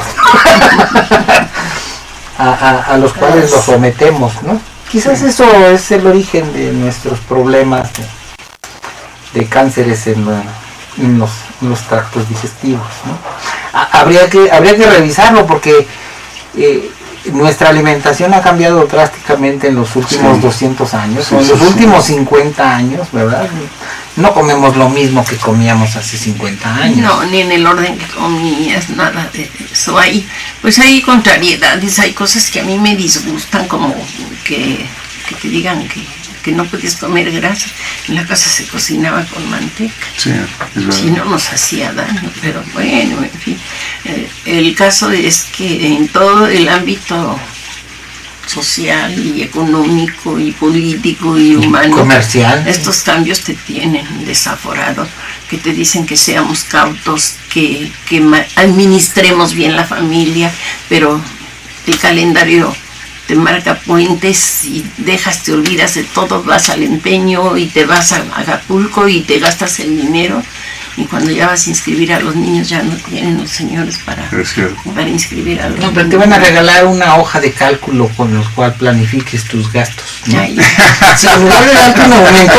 a, a, a los cuales los sometemos, ¿no? Quizás eso es el origen de nuestros problemas de, de cánceres en, la, en, los, en los tractos digestivos, ¿no? A, habría que habría que revisarlo porque eh, nuestra alimentación ha cambiado drásticamente en los últimos sí. doscientos años, sí, o en sí, los sí. últimos cincuenta años, ¿verdad? No comemos lo mismo que comíamos hace cincuenta años. No, ni en el orden que comías, nada de eso. Hay, pues hay contrariedades, hay cosas que a mí me disgustan, como que, que te digan que, que no puedes comer grasa. En la casa se cocinaba con manteca. Sí, si no nos hacía daño, pero bueno, en fin. Eh, el caso es que en todo el ámbito social y económico y político y humano, comercial, estos cambios te tienen desaforado, que te dicen que seamos cautos, que, que administremos bien la familia, pero el calendario te marca puentes y dejas, te olvidas de todo, vas al empeño y te vas a Acapulco y te gastas el dinero, y cuando ya vas a inscribir a los niños ya no tienen los señores para, para inscribir a los no, niños. Pero te van a regalar una hoja de cálculo con la cual planifiques tus gastos, ¿no? Ya, ya. Si en lugar de darte un aumento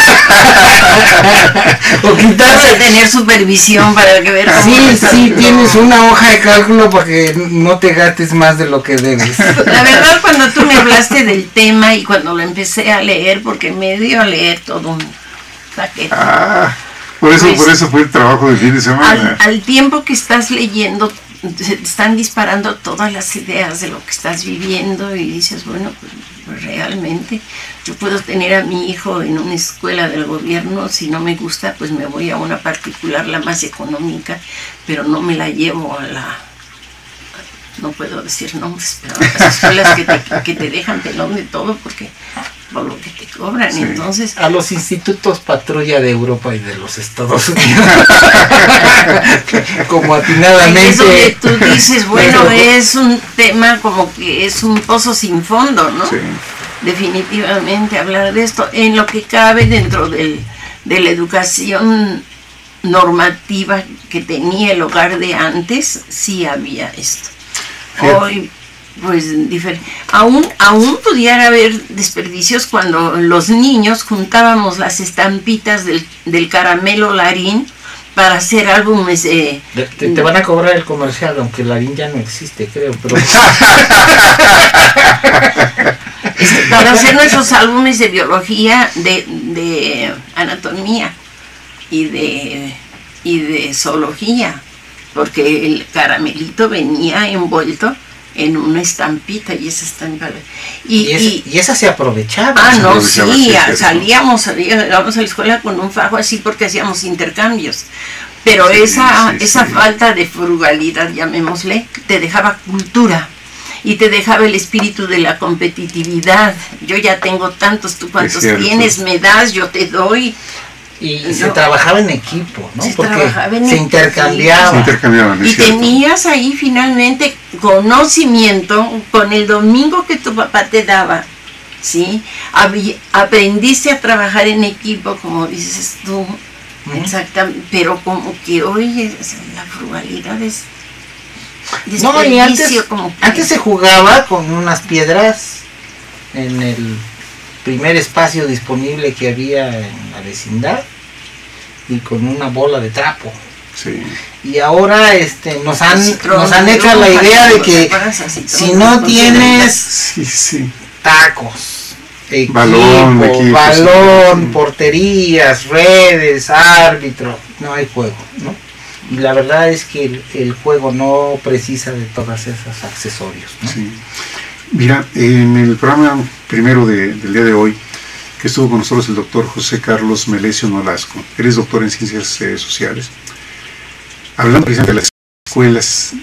o quitarse, vas a tener supervisión para que ver cómo sí, sí, tienes una hoja de cálculo para que no te gastes más de lo que debes. La verdad, cuando tú me hablaste del tema y cuando lo empecé a leer, porque me dio a leer todo un paquete. Ah. Por eso, pues, por eso fue el trabajo del fin de semana. Al, al tiempo que estás leyendo, se te están disparando todas las ideas de lo que estás viviendo y dices, bueno, pues, pues realmente yo puedo tener a mi hijo en una escuela del gobierno, si no me gusta, pues me voy a una particular, la más económica, pero no me la llevo a la... No puedo decir nombres, pero las escuelas que te, que te dejan pelón de todo porque por lo que te cobran, sí. Entonces a los institutos patrulla de Europa y de los Estados Unidos como atinadamente eso que tú dices, bueno, es un tema como que es un pozo sin fondo, ¿no? Sí. Definitivamente hablar de esto en lo que cabe dentro del, de la educación normativa que tenía el hogar de antes, sí había esto. Hoy, pues, diferente. Aún, aún pudiera haber desperdicios cuando los niños juntábamos las estampitas del, del caramelo Larín para hacer álbumes de... de te, te van a cobrar el comercial, aunque Larín ya no existe, creo, pero... para hacer nuestros álbumes de biología, de, de anatomía y de, y de zoología. Porque el caramelito venía envuelto en una estampita y esa estampa y, y, esa, y, y esa se aprovechaba. Ah, se no, aprovechaba, sí, sí, salíamos, salíamos a la escuela con un fajo así porque hacíamos intercambios. Pero sí, esa, sí, esa sí. falta de frugalidad, llamémosle, te dejaba cultura y te dejaba el espíritu de la competitividad. Yo ya tengo tantos, tú cuántos tienes, me das, yo te doy. Y no. se trabajaba en equipo, ¿no? Se Porque en se equipo, intercambiaba. Se intercambiaban, y es cierto. tenías ahí finalmente conocimiento con el domingo que tu papá te daba, ¿sí? Habí, aprendiste a trabajar en equipo, como dices tú, uh-huh. Exactamente, pero como que hoy es, la frugalidad es no, y antes, como que... antes se jugaba con unas piedras en el primer espacio disponible que había en la vecindad y con una bola de trapo. Sí. Y ahora este nos han nos han hecho la idea de que si no tienes sí, sí. tacos, equipo, balón, equipo, balón sí. porterías, redes, árbitro, no hay juego, ¿no? Y la verdad es que el, el juego no precisa de todos esos accesorios, ¿no? Sí. Mira, en el programa primero de, del día de hoy, que estuvo con nosotros el doctor José Carlos Melesio Nolasco, eres doctor en Ciencias eh, Sociales, hablando precisamente de las escuelas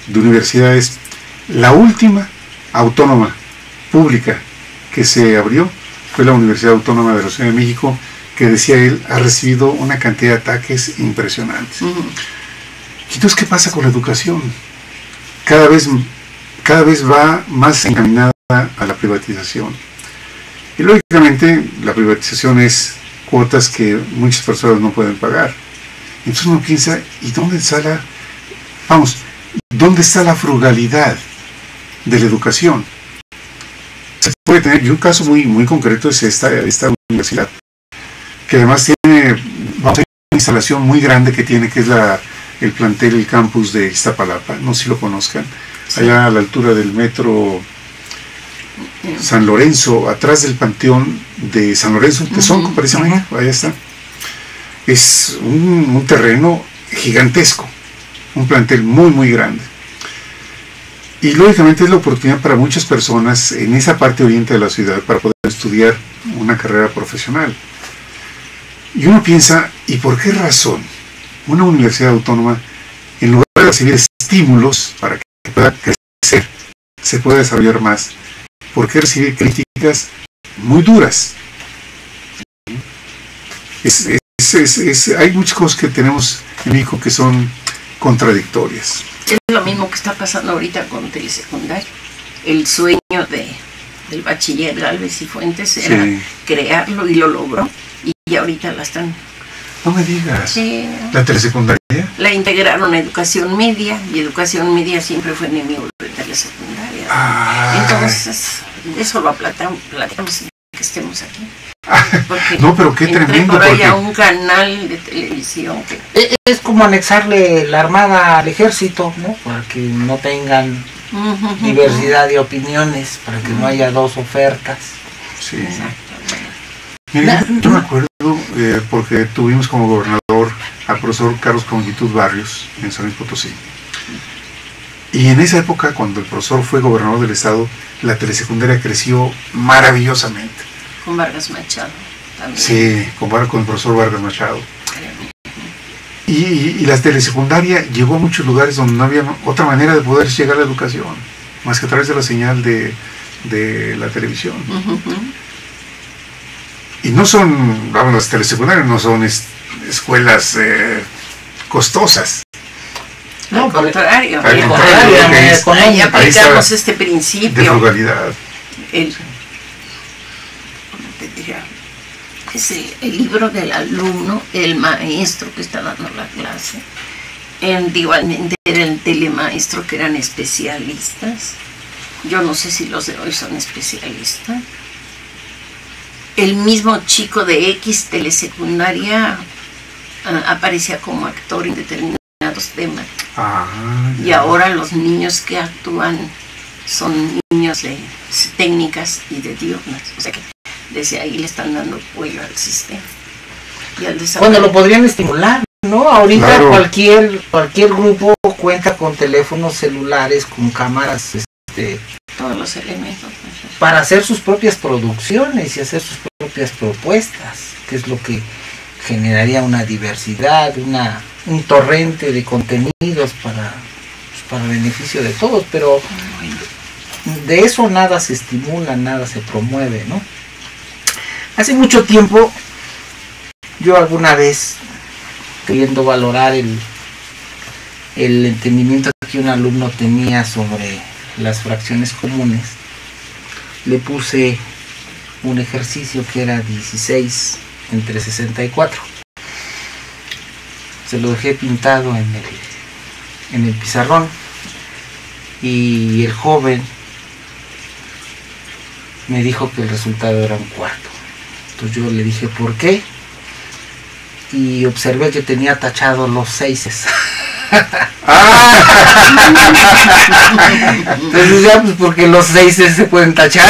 de universidades. La última autónoma pública que se abrió fue la Universidad Autónoma de la Ciudad de México, que decía él, ha recibido una cantidad de ataques impresionantes. Uh-huh. Entonces, ¿qué pasa con la educación? Cada vez, cada vez va más encaminada a la privatización. Y lógicamente la privatización es cuotas que muchas personas no pueden pagar. Entonces uno piensa, ¿y dónde está la, vamos, dónde está la frugalidad de la educación? Se puede tener, y un caso muy, muy concreto es esta, esta universidad, que además tiene, vamos, hay una instalación muy grande que tiene, que es la, el plantel, el campus de Iztapalapa, no sé si lo conozcan, sí. Allá a la altura del metro San Lorenzo, atrás del panteón de San Lorenzo, Tezonco, uh-huh, precisamente, uh-huh. Allá está. Es un, un terreno gigantesco, un plantel muy, muy grande. Y lógicamente es la oportunidad para muchas personas en esa parte oriente de la ciudad para poder estudiar una carrera profesional. Y uno piensa, ¿y por qué razón una universidad autónoma, en lugar de recibir estímulos para que pueda crecer, se pueda desarrollar más, por qué recibir críticas muy duras? Es, es, es, es, hay muchas cosas que tenemos en México que son contradictorias. Es lo mismo que está pasando ahorita con telesecundaria. El sueño de, del bachiller Gálvez y Fuentes era sí. crearlo, y lo logró, y ahorita la están... No me digas. Sí. ¿La telesecundaria? La integraron a educación media, y educación media siempre fue enemigo de telesecundaria. Ah. Entonces, eso lo platicamos, platicamos que estemos aquí. Porque no, pero qué tremendo. Por ahí a un canal de televisión que... Es como anexarle la armada al ejército, ¿no? Para que no tengan uh-huh, diversidad uh-huh. de opiniones, para que uh-huh. no haya dos ofertas. Sí. Exacto. Mira, yo me acuerdo, eh, porque tuvimos como gobernador al profesor Carlos Conguitud Barrios en San Luis Potosí. Y en esa época, cuando el profesor fue gobernador del estado, la telesecundaria creció maravillosamente. Con Vargas Machado también. Sí, con, con el profesor Vargas Machado. Y, y, y la telesecundaria llegó a muchos lugares donde no había otra manera de poder llegar a la educación, más que a través de la señal de, de la televisión. Uh-huh. Y no son, vamos, las telesecundarias no son es, escuelas eh, costosas. No, al contrario. Al contrario, es, ahí aplicamos este principio. De frugalidad. El, ¿cómo te diría? Es el, el libro del alumno, el maestro que está dando la clase. Igualmente era el telemaestro, que eran especialistas. Yo no sé si los de hoy son especialistas. El mismo chico de X telesecundaria uh, aparecía como actor en determinados temas. Ah, y ahora los niños que actúan son niños de técnicas y de diurnas. O sea que desde ahí le están dando apoyo al sistema. Y al Cuando lo podrían estimular, ¿no? Ahorita claro. cualquier cualquier grupo cuenta con teléfonos celulares, con cámaras, este, todos los elementos para hacer sus propias producciones y hacer sus propias propuestas, que es lo que generaría una diversidad, una un torrente de contenidos para, pues, para beneficio de todos, pero de eso nada se estimula, nada se promueve, ¿no? Hace mucho tiempo, yo alguna vez, queriendo valorar el, el entendimiento que un alumno tenía sobre las fracciones comunes, le puse un ejercicio que era dieciséis entre sesenta y cuatro. Se lo dejé pintado en el, en el pizarrón, y el joven me dijo que el resultado era un cuarto. Entonces yo le dije ¿por qué? Y observé que tenía tachados los seises. Entonces ya, pues porque los seises se pueden tachar.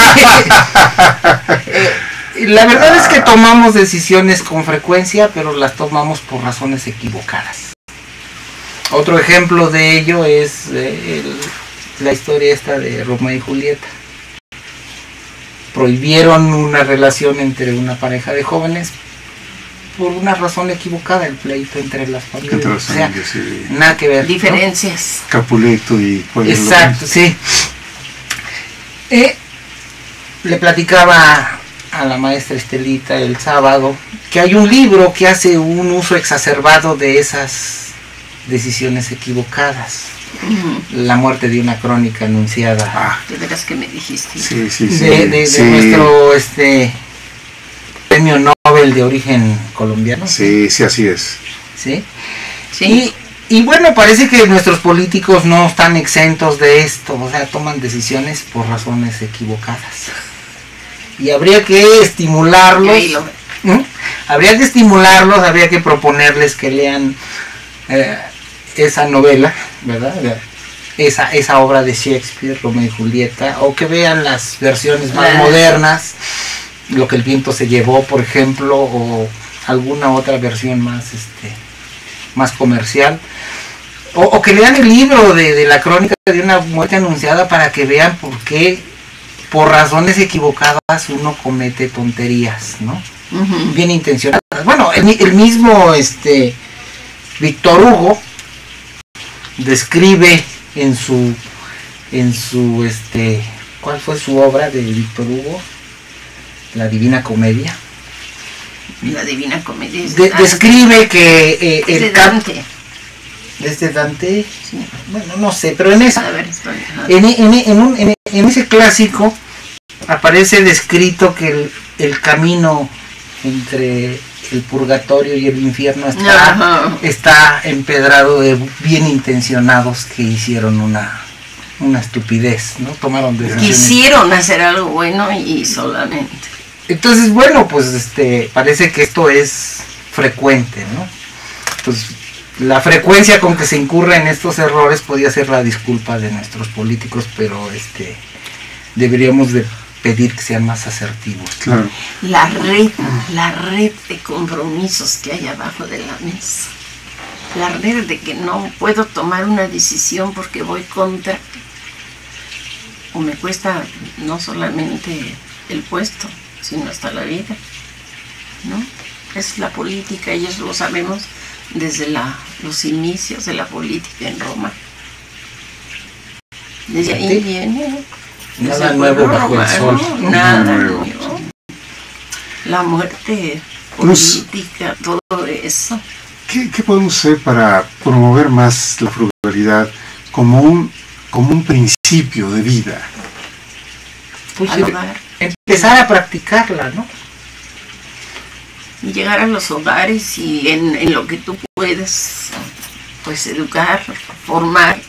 eh, La verdad es que tomamos decisiones con frecuencia, pero las tomamos por razones equivocadas. Otro ejemplo de ello es eh, el, la historia esta de Romeo y Julieta. Prohibieron una relación entre una pareja de jóvenes por una razón equivocada el pleito entre las familias. Entre las o sea, familias, sí. Nada que ver. Diferencias. ¿No? Capuleto y Pueblo. Exacto, sí. Eh, le platicaba a la maestra Estelita el sábado que hay un libro que hace un uso exacerbado de esas decisiones equivocadas. Uh-huh. La muerte de una crónica anunciada. Ah, de veras que me dijiste. Sí, sí, sí. De, de, sí. de nuestro este premio Nobel de origen colombiano. Sí, sí, así es. Sí. Sí. Y, y bueno, parece que nuestros políticos no están exentos de esto, o sea, toman decisiones por razones equivocadas. Y habría que estimularlos. Lo... ¿Mm? Habría que estimularlos, habría que proponerles que lean eh, esa novela, ¿verdad? Esa, esa obra de Shakespeare, Romeo y Julieta, o que vean las versiones más modernas, Lo que el viento se llevó, por ejemplo, o alguna otra versión más este más comercial, o, o que lean el libro de, de la crónica de una muerte anunciada para que vean por qué, por razones equivocadas, uno comete tonterías, ¿no? Uh-huh. Bien intencionadas. Bueno, el, el mismo este Víctor Hugo describe en su en su este ¿cuál fue su obra de Víctor Hugo? La Divina Comedia. La Divina Comedia es de, describe que eh, es el de Dante. Desde Dante, sí. Bueno, no sé, pero en esa, a ver, estoy, en, en, en, un, en, en ese clásico aparece descrito que el, el camino entre el purgatorio y el infierno está, está empedrado de bien intencionados que hicieron una, una estupidez, ¿no? Tomaron decisiones. Quisieron hacer algo bueno y solamente. Entonces, bueno, pues este parece que esto es frecuente, ¿no? Pues la frecuencia con que se incurre en estos errores podría ser la disculpa de nuestros políticos, pero este deberíamos de pedir que sean más asertivos. Claro. La red, la red de compromisos que hay abajo de la mesa. La red de que no puedo tomar una decisión porque voy contra, o me cuesta no solamente el puesto, sino hasta la vida, ¿no? Es la política y eso lo sabemos desde la, los inicios de la política en Roma. Desde ahí viene. Nada nuevo bajo el sol. Nada nuevo. La muerte política, pues, todo eso. ¿Qué, ¿Qué podemos hacer para promover más la frugalidad como un, como un principio de vida? Pues empezar a practicarla, ¿no? Y llegar a los hogares y en, en lo que tú puedes, pues educar, formar.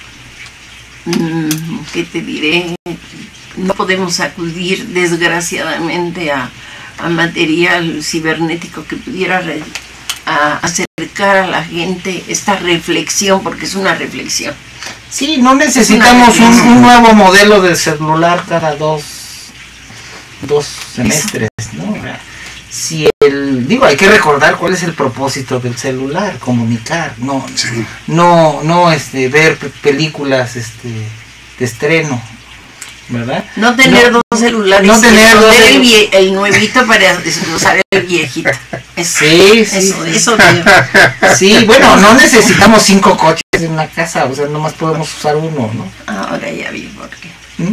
¿Qué te diré? No podemos acudir desgraciadamente a, a material cibernético que pudiera re, a acercar a la gente esta reflexión, porque es una reflexión. Sí, no necesitamos un, un nuevo modelo de celular cada dos, dos semestres, ¿no? Si el, digo, hay que recordar cuál es el propósito del celular, comunicar, no, sí. no, no, este, ver películas, este, de estreno, ¿verdad? No tener no, dos celulares, no tener dos el, vie, el nuevito para usar el viejito. Eso, sí, sí, eso, sí. eso sí, bueno, no necesitamos cinco coches en la casa, o sea, nomás podemos usar uno, ¿no? Ahora ya vi por qué. ¿Mm?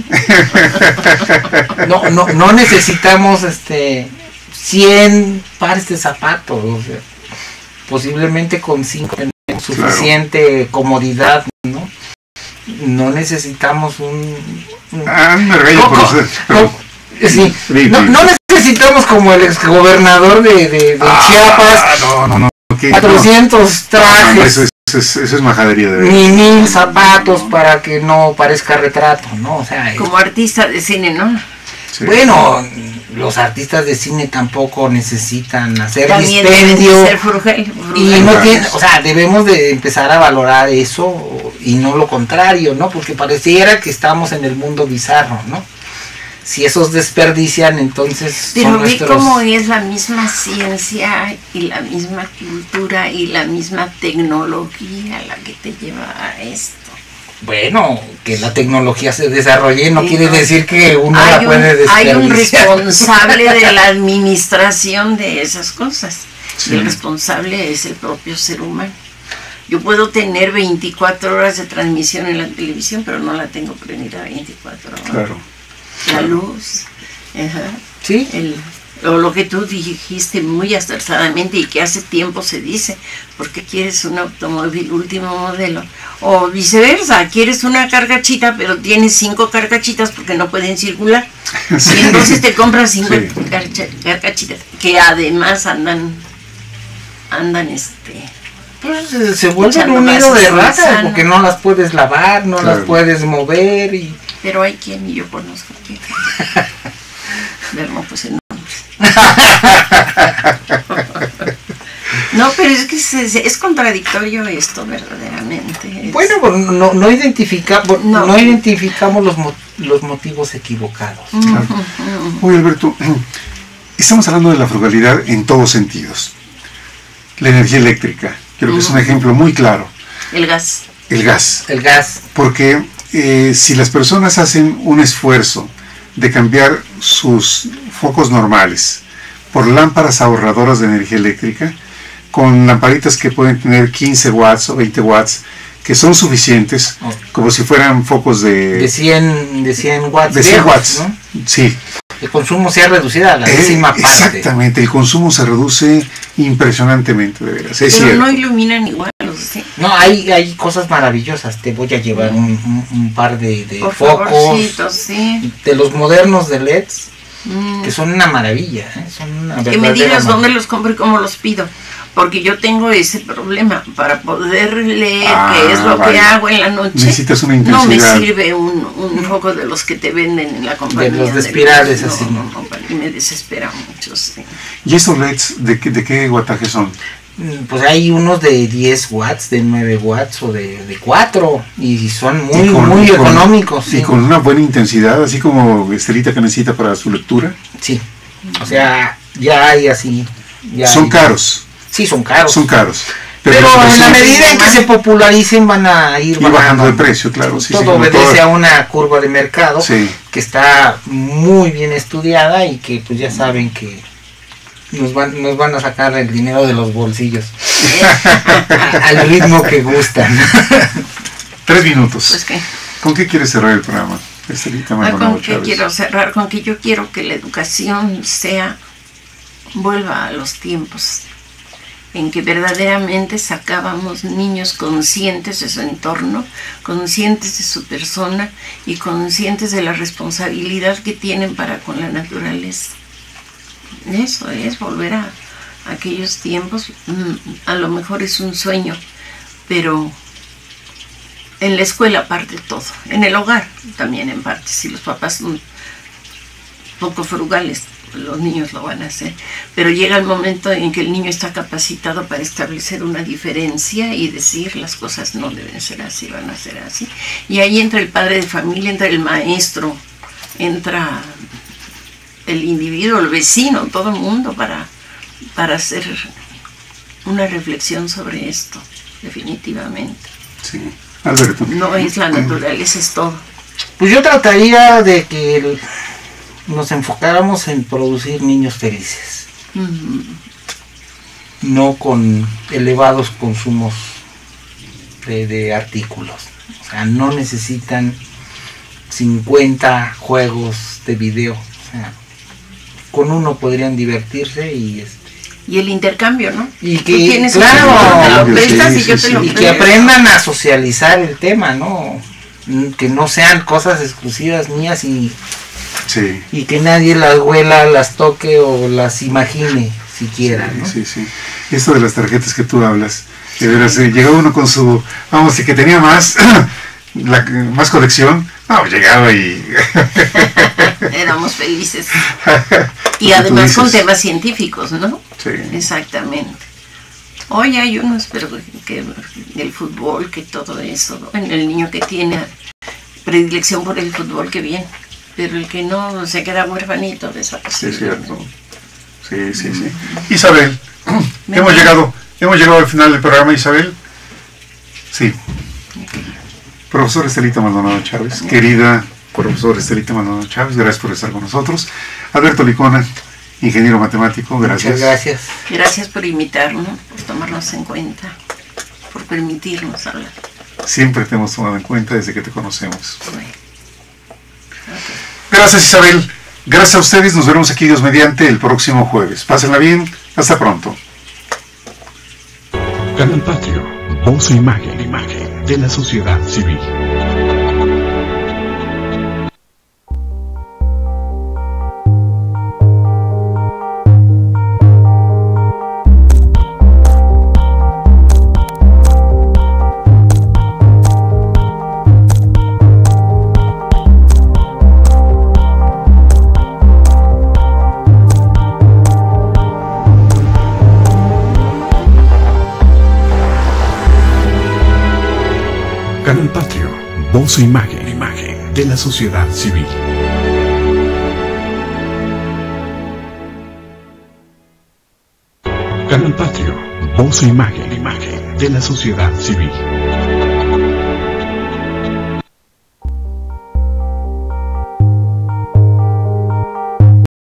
No, no, no necesitamos, este, cien pares de zapatos, o sea, posiblemente con cinco tenemos suficiente claro. comodidad, ¿no? No necesitamos un... un ah, me reí por usted. Sí, no, no necesitamos como el exgobernador de, de, de ah, Chiapas, no, no, no, okay, cuatrocientos no. trajes, no, no, eso, es, eso, es, eso es majadería de ni mil zapatos para que no parezca retrato, ¿no? O sea, como artista de cine, ¿no? Sí. Bueno, los artistas de cine tampoco necesitan hacer también dispendio ser frugal, frugal. Y no tiene, o sea, debemos de empezar a valorar eso y no lo contrario, ¿no? Porque pareciera que estamos en el mundo bizarro, ¿no? Si esos desperdician, entonces pero son ve nuestros... cómo es la misma ciencia y la misma cultura y la misma tecnología la que te lleva a esto. Bueno, que la tecnología se desarrolle no sí, quiere no. decir que uno hay la puede un, desperdiciar. Hay un responsable de la administración de esas cosas. Sí. Y el responsable es el propio ser humano. Yo puedo tener veinticuatro horas de transmisión en la televisión, pero no la tengo prendida veinticuatro horas. Claro. La Claro. luz, ajá, Sí. el, o lo que tú dijiste muy acertadamente y que hace tiempo se dice, porque quieres un automóvil último modelo, o viceversa, quieres una carcachita pero tienes cinco carcachitas porque no pueden circular, Sí. y entonces te compras cinco Sí. carcha- carcachitas que además andan andan este Pues eh, se vuelven echando un nido de gases ratas insano. porque no las puedes lavar, no Claro. las puedes mover y pero hay quien, y yo conozco que ver, no pues el nombre. No, pero es que se- se- es contradictorio esto verdaderamente. Es- bueno, pues, no, no, identifica, no. No. no identificamos los, mo- los motivos equivocados. Claro. Oye, Alberto, estamos hablando de la frugalidad en todos sentidos. La energía eléctrica, creo que es un ejemplo muy claro. el gas. El gas, El gas. porque eh, si las personas hacen un esfuerzo de cambiar sus focos normales por lámparas ahorradoras de energía eléctrica, con lamparitas que pueden tener quince watts o veinte watts, que son suficientes, Oh. como si fueran focos de, De cien, de cien watts. de cien viejos, watts. ¿no? Sí, El consumo se ha reducido a la Eh, décima parte. exactamente, el consumo se reduce impresionantemente, de veras, es Pero cierto. no iluminan igual. ¿Sí? No, hay, hay cosas maravillosas. Te voy a llevar un, un, un par de, de Por focos favorcito, sí. de los modernos de L E Ds Mm. que son una maravilla, ¿eh? Son una Que me verdadera digas maravilla. dónde los compro y cómo los pido. Porque yo tengo ese problema. Para poder leer Ah, qué es lo vale. que hago en la noche, Necesitas una no me intensidad. sirve un, un foco de los que te venden en la compañía. los de luz. espirales, No, así, no, ¿no? no, y me desespera mucho, sí. ¿Y estos L E Ds de qué, de qué wattaje son? Mm, Pues hay unos de diez watts, de nueve watts o de, de cuatro y son muy, Y con- muy y con- económicos. Y sí. con una buena intensidad, así como Estelita que necesita para su lectura. Sí, o sea, ya hay así. Ya Son hay- caros, Sí, son caros. son caros. Pero pues, en la sí, medida en que se popularicen van a ir ir bajando de precio, claro. Sí, Todo sí, como obedece todo. a una curva de mercado Sí. que está muy bien estudiada y que pues ya saben que nos van, nos van a sacar el dinero de los bolsillos al ritmo que gustan. Tres minutos. Pues que, ¿Con qué quieres cerrar el programa, Estelita ah, Maldonado ¿con qué Chávez? quiero cerrar? Con que yo quiero que la educación sea, vuelva a los tiempos en que verdaderamente sacábamos niños conscientes de su entorno, conscientes de su persona y conscientes de la responsabilidad que tienen para con la naturaleza. Eso es volver a aquellos tiempos. Mm, a lo mejor es un sueño, pero en la escuela parte todo, en el hogar también en parte. Si los papás son poco frugales, los niños lo van a hacer, pero llega el momento en que el niño está capacitado para establecer una diferencia y decir las cosas no deben ser así, van a ser así, y ahí entra el padre de familia, entra el maestro, entra el individuo, el vecino, todo el mundo para, para hacer una reflexión sobre esto, definitivamente. Sí. Alberto. No es la naturaleza, es todo. Pues yo trataría de que el- nos enfocáramos en producir niños felices, Mm. no con elevados consumos de, de artículos. O sea, no necesitan cincuenta juegos de video. O sea, con uno podrían divertirse y este, Y el intercambio, ¿no? y Tú que tienes claro, un te lo sí, prestas y sí, yo sí, te lo sí. y que presto. aprendan a socializar el tema, ¿no? Mm, Que no sean cosas exclusivas mías y, Sí. y que nadie las huela, las toque o las imagine siquiera, ¿no? Sí, sí. Esto de las tarjetas que tú hablas, de veras, eh, llegaba uno con su, vamos, y que tenía más, la, más colección, no, llegaba y... Éramos felices. Y Lo que tú además con dices. temas científicos, ¿no? Sí. Exactamente. Hoy hay unos, pero que el fútbol, que todo eso, ¿no? El niño que tiene predilección por el fútbol, que bien. Pero el que no se queda huerfanito de esa Sí, es posibilidad. cierto. Sí, sí, sí. Isabel, Me hemos va. llegado, hemos llegado al final del programa, Isabel. Sí. Profesor Estelita Maldonado Chávez, querida profesor Estelita Maldonado Chávez, gracias por estar con nosotros. Alberto Licona, Ingeniero matemático, gracias. Muchas gracias. Gracias por invitarnos, por tomarnos en cuenta, por permitirnos hablar. Siempre te hemos tomado en cuenta desde que te conocemos. Bueno, okay. Gracias, Isabel. Gracias a ustedes. Nos veremos aquí, Dios mediante, el próximo jueves. Pásenla bien. Hasta pronto. Canal Patrio, voz e imagen, imagen de la sociedad civil. Canal Patrio, voz e imagen, imagen de la sociedad civil. Canal Patrio, voz e imagen, imagen de la sociedad civil.